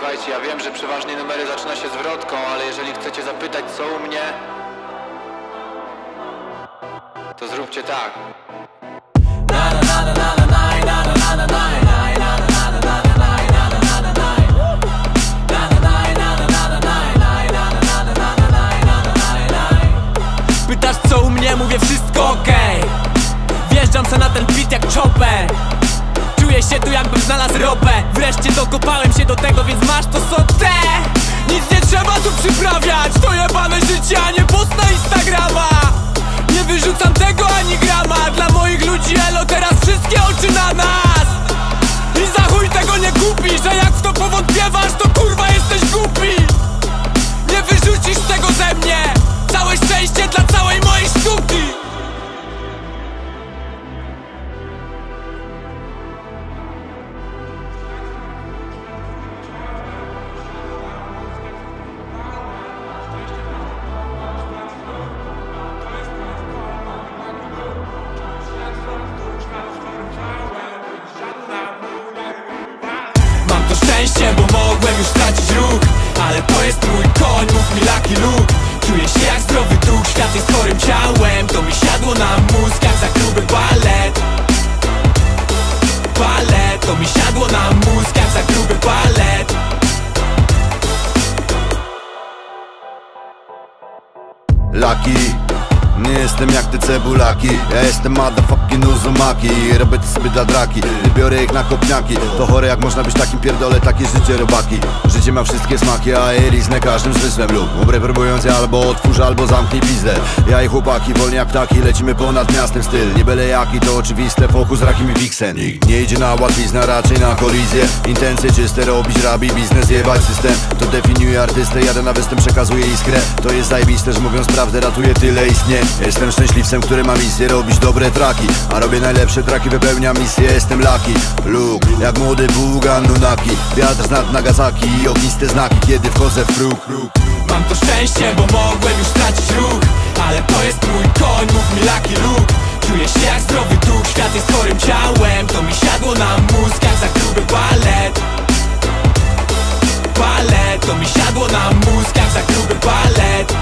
Słuchajcie, ja wiem, że przeważnie numery zaczyna się zwrotką, ale jeżeli chcecie zapytać co u mnie, to zróbcie tak. Pytasz co u mnie, mówię wszystko okej. Wjeżdżam se na ten beat jak chopper. Czuję się tu jakbym znalazł ropę. Wreszcie dokopałem się do tego, więc masz to co te. Nic nie trzeba tu przyprawiać. To jebane życie, a nie post na Instagrama. Nie wyrzucam tego ani grama. Dla moich ludzi elo, teraz wszystkie oczy na nas. I za chuj tego nie kupisz. A jak w to powątpiewasz, to kurwa jesteś głupi. Nie wyrzucisz tego ze mnie. Całe szczęście dla całej mojej sztuki. Mam to szczęście, bo mogłem już stracić ruch. Ale to jest mój koń, mów mi Lucky Luke. Czuję się jak zdrowy duch, świat jest chorym ciałem. To mi siadło na mózg jak za gruby balet. Balet, to mi siadło na mózg jak za gruby balet. Lucky, nie jestem jak te cebulaki. Ja jestem motherfucking Uzumaki. Robię to sobie dla draki, biorę ich na kopniaki. To chore jak można być takim pierdole, takie życie robaki. Życie ma wszystkie smaki, a liznę każdym zmysłem lub umrę próbując je albo otwórz, albo zamknij pizdę. Ja i chłopaki, wolni jak ptaki, lecimy ponad miastem. Styl nie byle jaki, to oczywiste, fokus, rakim i wiksen. Nikt nie idzie na łatwiznę, raczej na kolizję. Intencje czyste, robić rabi, biznes, jebać system. To definiuje artystę, jadę na występ, przekazuję iskrę. To jest zajebiste, że mówiąc prawdę ratuje tyle istnień. Jestem szczęśliwcem, który ma misję robić dobre traki. A robię najlepsze traki, wypełniam misję, jestem Lucky Luke, jak młody Bugan Nunaki. Wiatr z nad Nagasaki i ogniste znaki, kiedy wchodzę w próg. Mam to szczęście, bo mogłem już stracić ruch. Ale to jest mój koń, mów mi Lucky Luke. Czuję się jak zdrowy duch, świat jest chorym ciałem. To mi siadło na mózg jak za gruby balet. Balet, to mi siadło na mózg jak za gruby balet.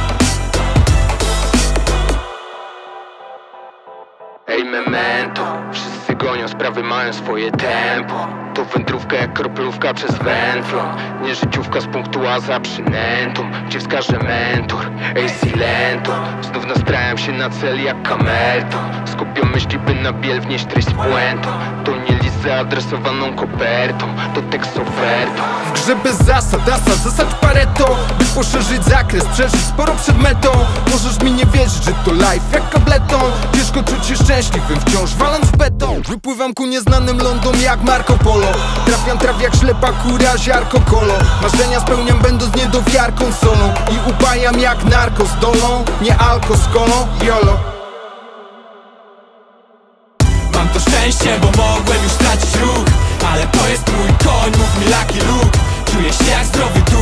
Ej memento, wszyscy gonią, sprawy mają swoje tempo. To wędrówka jak kroplówka przez wędrą. Nie życiówka z punktu A za przynętą, gdzie wskaże mentor. Ej silento, znów nastrajam się na cel jak kamerton. Skupiam myśli, by na biel wnieść treść puentą. To nie list zaadresowaną kopertą, to tekst ofertą. W grze bez zasad, zasadź pareto. By poszerzyć zakres, przeżyć sporo przed metą. Możesz mi nie wierzyć, że to life jak kableton. Ciężko czuć się szczęśliwym, wciąż waląc w beton. Wypływam ku nieznanym lądom jak Marco Polo. Trafiam jak ślepa kura, ziarko kolo. Marzenia spełniam będąc niedowiarką solą. I upajam jak narko z dolą, nie alko z kolą, jolo. Mam to szczęście, bo mogłem już stracić ruch. Ale to jest mój koń, mów mi Lucky Luke. Czuję się jak zdrowy duch.